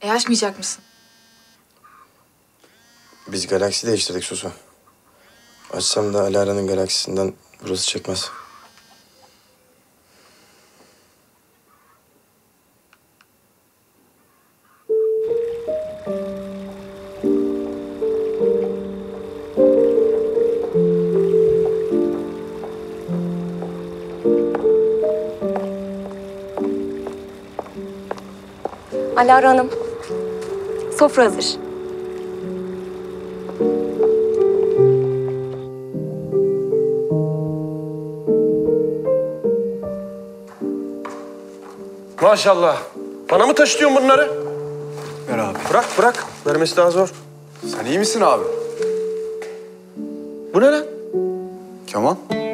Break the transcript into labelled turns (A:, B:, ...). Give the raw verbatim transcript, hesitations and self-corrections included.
A: E açmayacak mısın?
B: Biz galaksi değiştirdik Susu. Açsam da Alara'nın galaksisinden burası çekmez.
C: Alara Hanım, sofra hazır.
D: Maşallah. Bana mı taşıtıyorsun bunları?
E: Ver abi.
D: Bırak, bırak. Vermesi daha zor.
E: Sen iyi misin abi?
D: Bu ne lan?
E: Keman?